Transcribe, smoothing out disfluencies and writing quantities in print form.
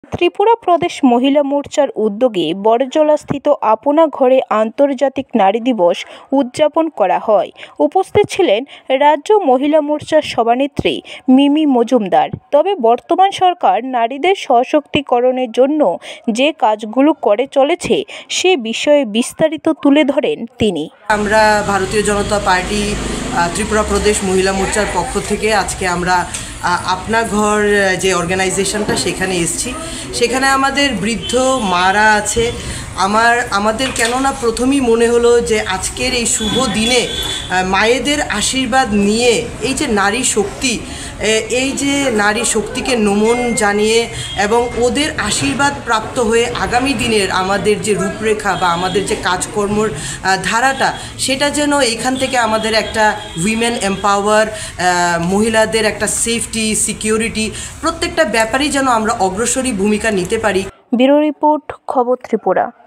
ত্রিপুরা প্রদেশ মহিলা মোর্চার উদ্যোগে বড়জলাস্থিত আপনা ঘরে আন্তর্জাতিক নারী দিবস উদযাপন করা হয়। উপস্থিত ছিলেন রাজ্য মহিলা মোর্চার সভানেত্রী মিমি মজুমদার। তবে বর্তমান সরকার নারীদের সশক্তিকরণের জন্য যে কাজগুলো করে চলেছে সে বিষয়ে বিস্তারিত তুলে ধরেন তিনি। আমরা ভারতীয় জনতা পার্টি ত্রিপুরা প্রদেশ মহিলা মোর্চার পক্ষ থেকে আজকে আমরা আপনা ঘর যে অর্গানাইজেশনটা সেখানে এসেছি। সেখানে আমাদের বৃদ্ধ মারা আছে। আমাদের কেননা প্রথমেই মনে হলো যে আজকের এই শুভ দিনে মায়েদের আশীর্বাদ নিয়ে এই যে নারী শক্তি, এই যে নারী শক্তিকে নমন জানিয়ে এবং ওদের আশীর্বাদ প্রাপ্ত হয়ে আগামী দিনের আমাদের যে রূপরেখা বা আমাদের যে কাজকর্মর ধারাটা, সেটা যেন এখান থেকে আমাদের একটা উইমেন এম্পাওয়ার, মহিলাদের একটা সেফটি, সিকিউরিটি, প্রত্যেকটা ব্যাপারেই যেন আমরা অগ্রসরী ভূমিকা নিতে পারি। ব্যুরো রিপোর্ট, খবর ত্রিপুরা।